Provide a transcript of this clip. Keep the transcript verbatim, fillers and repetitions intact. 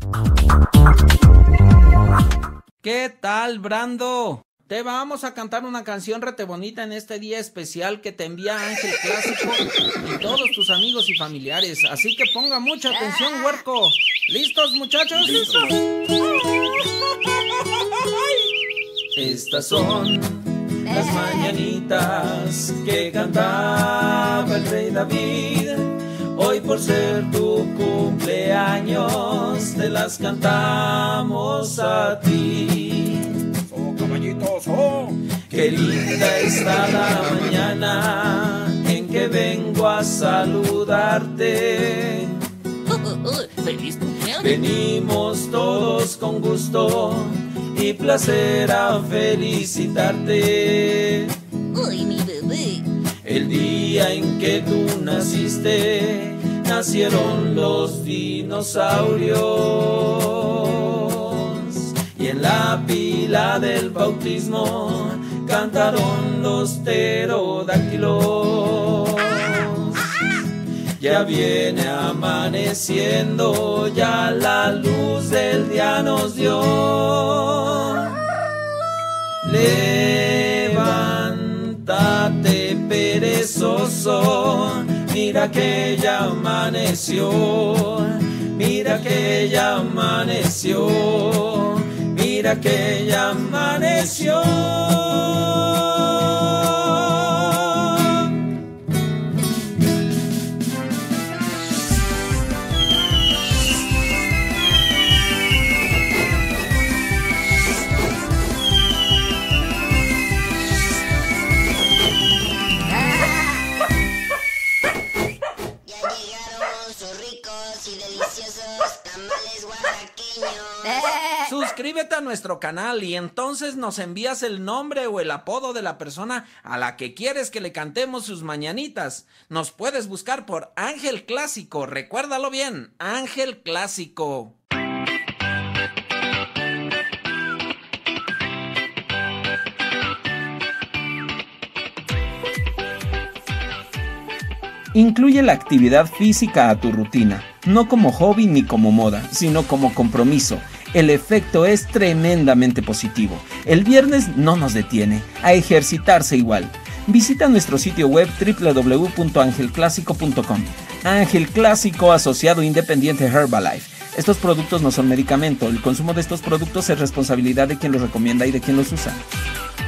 ¿Qué tal, Brando? Te vamos a cantar una canción rete bonita en este día especial que te envía Ángel Clásico y todos tus amigos y familiares. Así que ponga mucha atención, huerco. ¿Listos, muchachos? ¿Listos? Estas son las mañanitas que cantaba el rey David. Hoy por ser tu cumpleaños te las cantamos a ti. Oh, caballitos, oh. Qué linda está la mañana en que vengo a saludarte. ¡Feliz cumpleaños! Venimos todos con gusto y placer a felicitarte. ¡Uy, mi bebé! El día en que tú naciste, nacieron los dinosaurios. Y en la pila del bautismo cantaron los pterodáctilos. Ya viene amaneciendo, ya la luz del día nos dio. Levántate, perezoso, mira que ya amaneció, mira que ya amaneció, mira que ya amaneció. Suscríbete a nuestro canal y entonces nos envías el nombre o el apodo de la persona a la que quieres que le cantemos sus mañanitas. Nos puedes buscar por Ángel Clásico, recuérdalo bien, Ángel Clásico. Incluye la actividad física a tu rutina, no como hobby ni como moda, sino como compromiso. El efecto es tremendamente positivo. El viernes no nos detiene, a ejercitarse igual. Visita nuestro sitio web doble u doble u doble u punto ángel clásico punto com. Ángel Clásico, asociado independiente Herbalife. Estos productos no son medicamento, el consumo de estos productos es responsabilidad de quien los recomienda y de quien los usa.